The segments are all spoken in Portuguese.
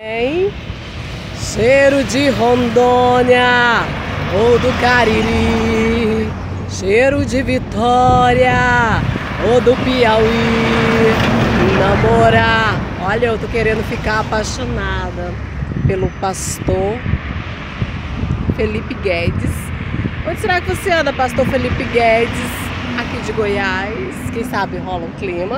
Hein? Cheiro de Rondônia ou do Cariri, cheiro de Vitória ou do Piauí. Namorar. Olha, eu tô querendo ficar apaixonada pelo pastor Felipe Guedes. Onde será que você anda, pastor Felipe Guedes? Aqui de Goiás. Quem sabe rola um clima.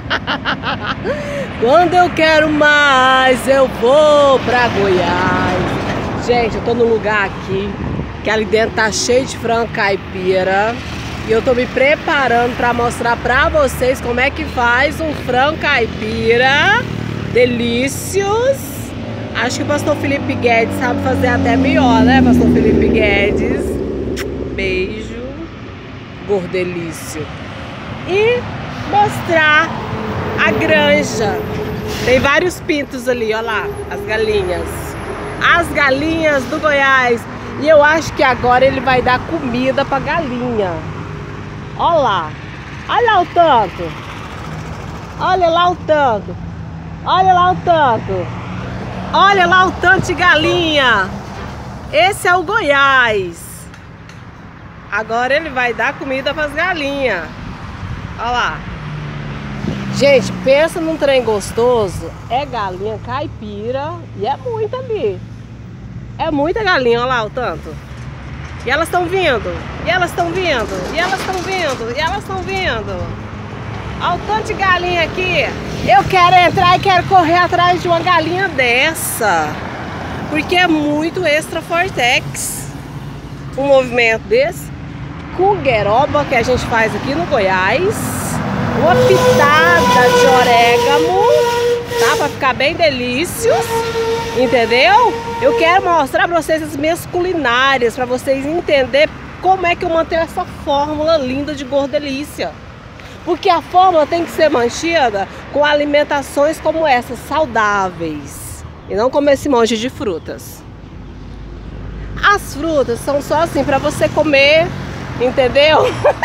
Quando eu quero mais, eu vou pra Goiás. Gente, eu tô num lugar aqui que ali dentro tá cheio de frango caipira. E eu tô me preparando pra mostrar pra vocês como é que faz um frango caipira. Delícios. Acho que o pastor Felipe Guedes sabe fazer até melhor, né, pastor Felipe Guedes? Beijo. Gordelício. E mostrar a granja. Tem vários pintos ali, ó lá, as galinhas. As galinhas do Goiás. E eu acho que agora ele vai dar comida pra galinha. Ó lá. Olha lá o tanto. Olha lá o tanto. Olha lá o tanto. Olha lá o tanto de galinha. Esse é o Goiás. Agora ele vai dar comida para as galinhas. Olha lá. Gente, pensa num trem gostoso. É galinha caipira e é muita ali. É muita galinha, olha lá o tanto. E elas estão vindo. E elas estão vindo. E elas estão vindo. E elas estão vindo. Olha o tanto de galinha aqui. Eu quero entrar e quero correr atrás de uma galinha dessa. Porque é muito extra fortex. Um movimento desse. Com gueroba que a gente faz aqui no Goiás, uma pitada de orégano, tá? Pra ficar bem delícios, entendeu? Eu quero mostrar pra vocês as minhas culinárias, pra vocês entenderem como é que eu mantenho essa fórmula linda de gordelícia. Porque a fórmula tem que ser mantida com alimentações como essas, saudáveis, e não como esse monte de frutas. As frutas são só assim pra você comer, entendeu?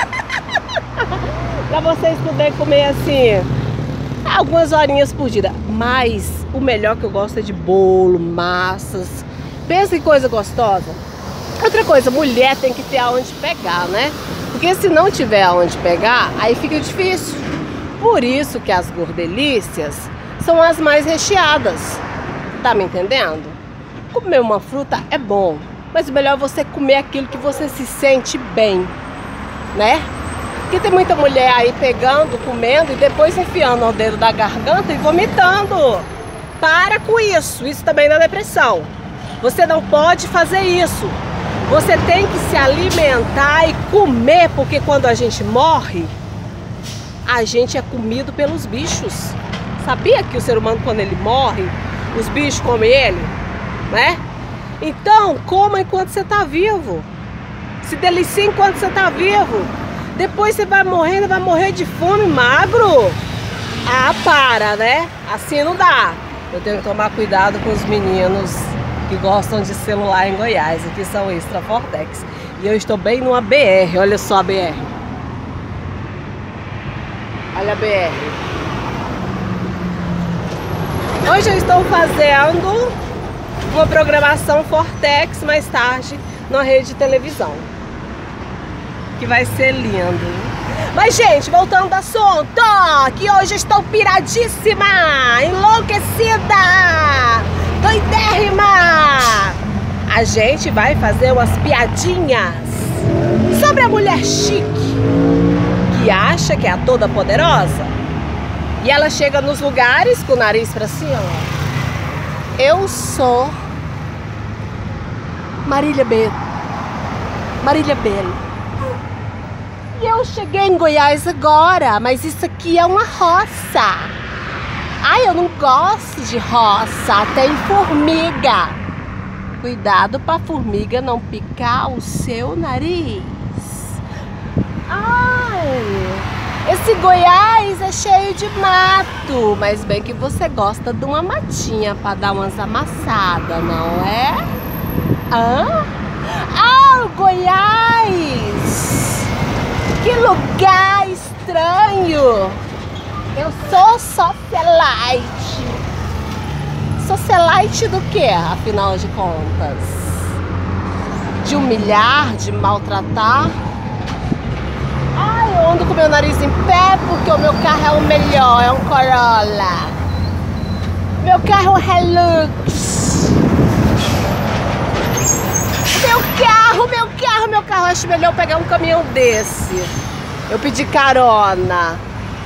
Pra vocês poderem comer assim algumas horinhas por dia. Mas o melhor que eu gosto é de bolo, massas. Pensa que coisa gostosa. Outra coisa, mulher tem que ter aonde pegar, né? Porque se não tiver aonde pegar, aí fica difícil. Por isso que as gordelícias são as mais recheadas. Tá me entendendo? Comer uma fruta é bom, mas o melhor é você comer aquilo que você se sente bem, né? Porque tem muita mulher aí pegando, comendo e depois enfiando o dedo da garganta e vomitando. Para com isso, isso também dá depressão. Você não pode fazer isso. Você tem que se alimentar e comer, porque quando a gente morre, a gente é comido pelos bichos. Sabia que o ser humano, quando ele morre, os bichos comem ele, né? Então, coma enquanto você está vivo. Se delicie enquanto você está vivo. Depois você vai morrer de fome, magro. Ah, para, né? Assim não dá. Eu tenho que tomar cuidado com os meninos que gostam de celular em Goiás. Aqui são extra fortex. E eu estou bem numa BR. Olha só a BR. Olha a BR. Hoje eu estou fazendo uma programação Fortex mais tarde na rede de televisão, que vai ser lindo. Mas, gente, voltando ao assunto, que hoje eu estou piradíssima, enlouquecida, doidérrima. A gente vai fazer umas piadinhas sobre a mulher chique que acha que é a toda poderosa e ela chega nos lugares com o nariz pra cima. Eu sou Marília Belo. E eu cheguei em Goiás agora, mas isso aqui é uma roça. Ai, eu não gosto de roça, tem formiga. Cuidado pra formiga não picar o seu nariz. Ai, esse Goiás é cheio de mato, mas bem que você gosta de uma matinha pra dar umas amassadas, não é? Hã? Ah, Goiás! Que lugar estranho! Eu sou socialite. socialite do que, afinal de contas? De humilhar, de maltratar? Ai, eu ando com meu nariz em pé porque o meu carro é o melhor, é um Corolla. Meu carro é um Hilux. Meu carro, acho melhor eu pegar um caminhão desse. Eu pedi carona.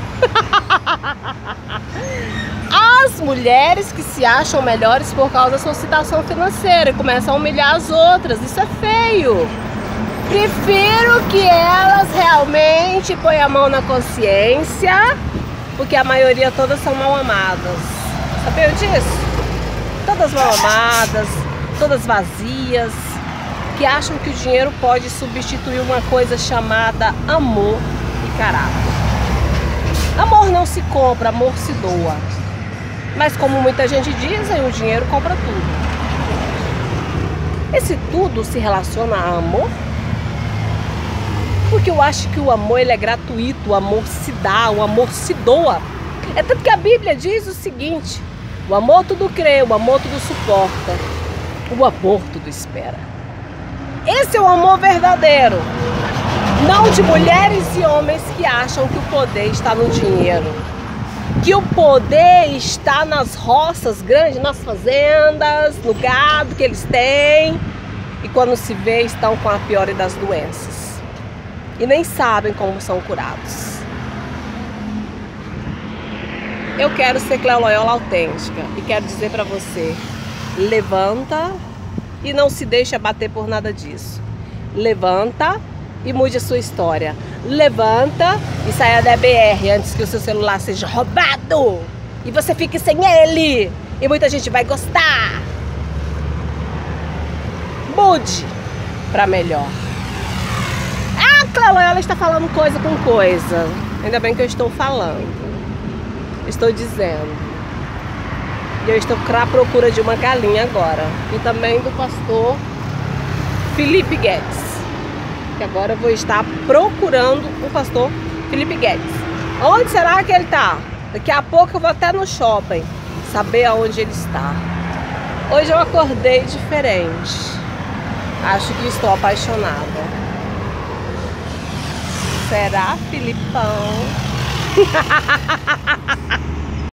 As mulheres que se acham melhores por causa da sua situação financeira e começam a humilhar as outras, isso é feio. Prefiro que elas realmente ponham a mão na consciência, porque a maioria todas são mal amadas. Sabia disso? Todas mal amadas, todas vazias, que acham que o dinheiro pode substituir uma coisa chamada amor e caráter. Amor não se compra, amor se doa. Mas como muita gente diz, o dinheiro compra tudo. Esse tudo se relaciona a amor? Porque eu acho que o amor ele é gratuito, o amor se dá, o amor se doa. É tanto que a Bíblia diz o seguinte: o amor tudo crê, o amor tudo suporta, o amor tudo espera. Esse é o amor verdadeiro. Não de mulheres e homens que acham que o poder está no dinheiro. Que o poder está nas roças grandes, nas fazendas, no gado que eles têm. E quando se vê, estão com a pior das doenças. E nem sabem como são curados. Eu quero ser Cléo Loyola autêntica. E quero dizer para você, levanta e não se deixe abater por nada disso. Levanta e mude a sua história. Levanta e saia da BR antes que o seu celular seja roubado e você fique sem ele. E muita gente vai gostar. Mude para melhor. Ah, Cléo Loyola está falando coisa com coisa. Ainda bem que eu estou falando. Estou dizendo. E eu estou à procura de uma galinha agora. E também do pastor Felipe Guedes. Que agora eu vou estar procurando o pastor Felipe Guedes. Onde será que ele está? Daqui a pouco eu vou até no shopping saber aonde ele está. Hoje eu acordei diferente. Acho que estou apaixonada. Será, Filipão?